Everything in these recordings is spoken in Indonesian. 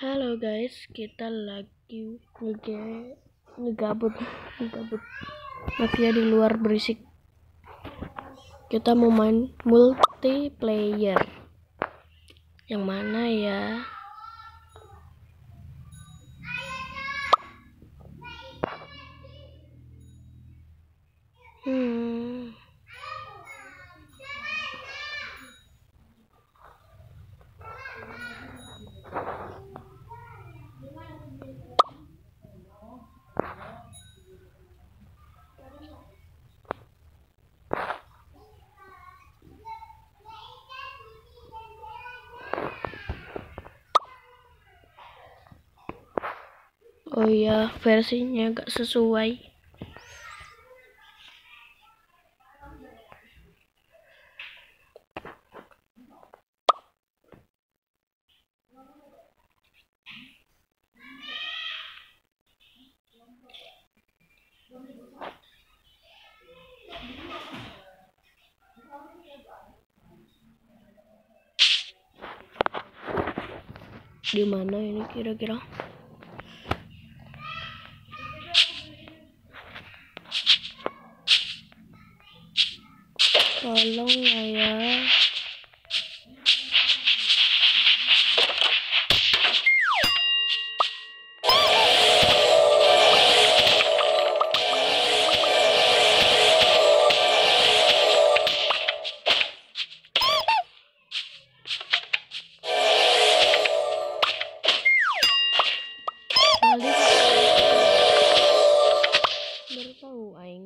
Halo guys, kita lagi ngegabut. Mafia di luar berisik. Kita mau main multiplayer. Yang mana ya? Oh iya, versinya gak sesuai. Di mana ini kira-kira? Tolong lah ya. Baru tahu aing.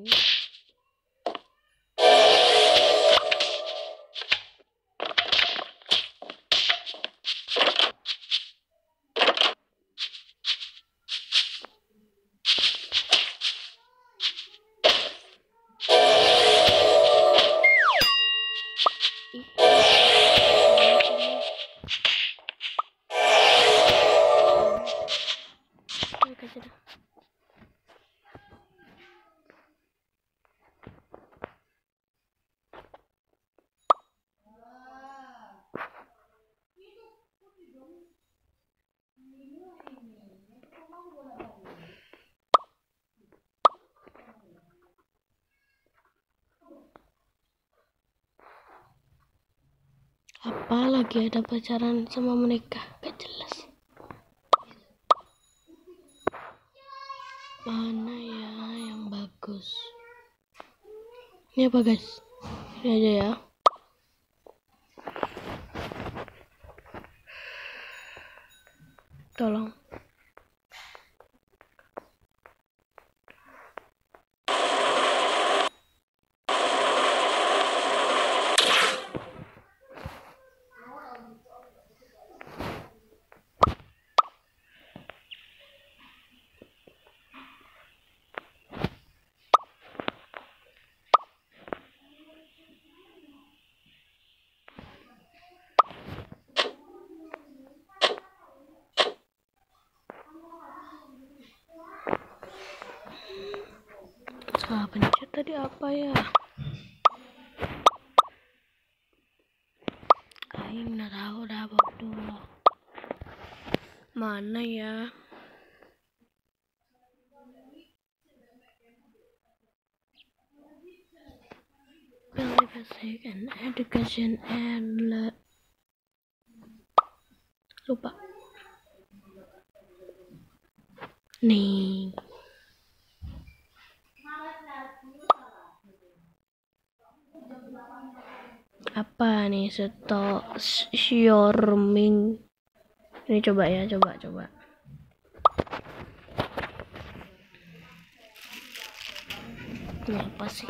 Apa lagi ada pacaran sama mereka? Gak jelas. Mana ya yang bagus? Ini apa guys? Ini aja ya. Tolong. Pencet tadi apa ya? Aing nggak tahu dah bodoh. Mana ya? Basic and education and lupa. Nih. Apa nih Xiaoming? Ini coba ya, coba. Ini apa sih?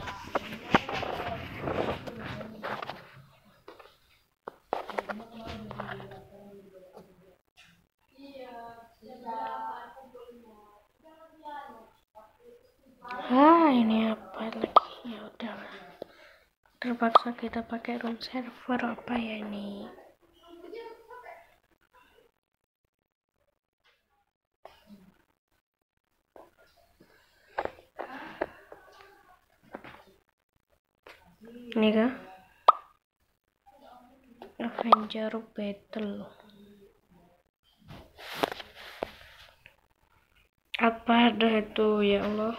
Ini apa lagi? Ya udah. Terpaksa kita pakai room server. Apa ya ini? Ini kah? Avenger Battle. Apa ada itu, ya Allah.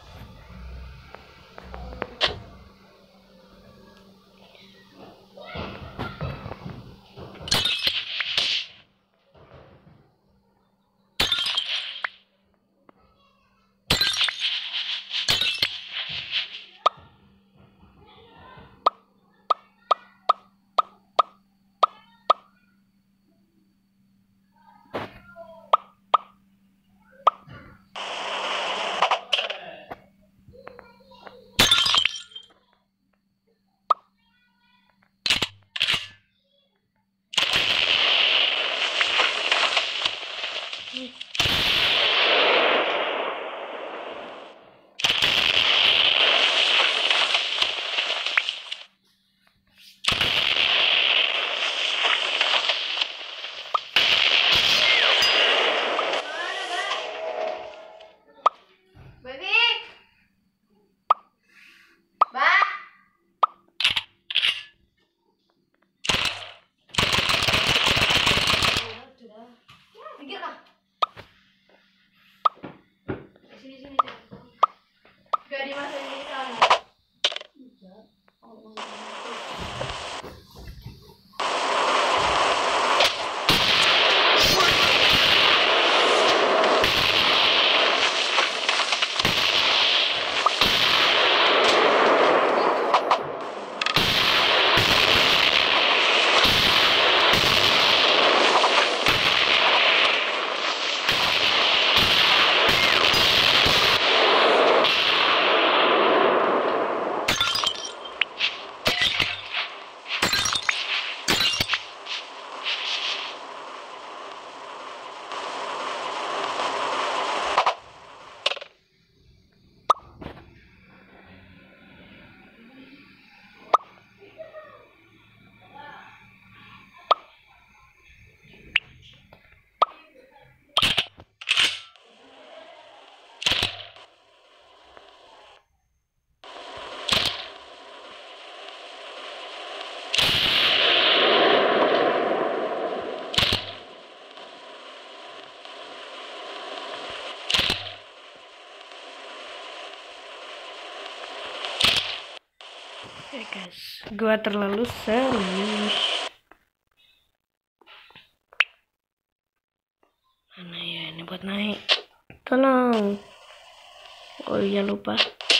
Gak dimasukin di sana. Ya guys, gua terlalu serius. Mana ya ini buat naik? Tolong. Oh iya lupa.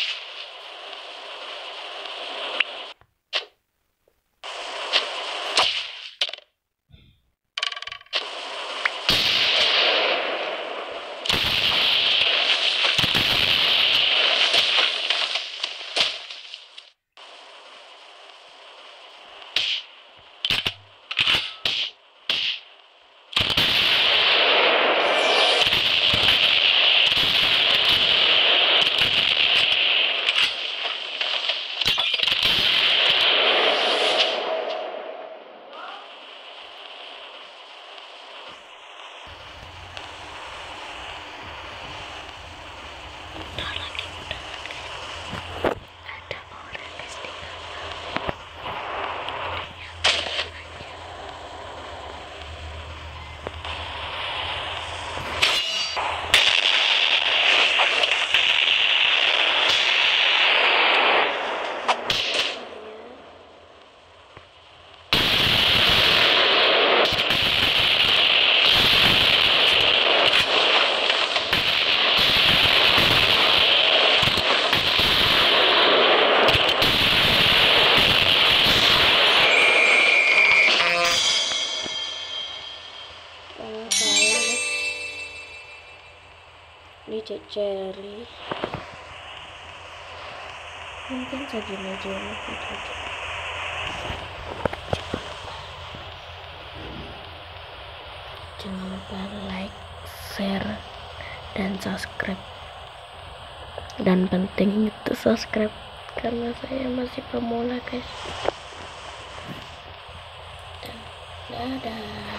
Ini Cherry mungkin segini aja video. Jangan lupa like, share, dan subscribe. Dan penting itu subscribe karena saya masih pemula guys. Dan dadah.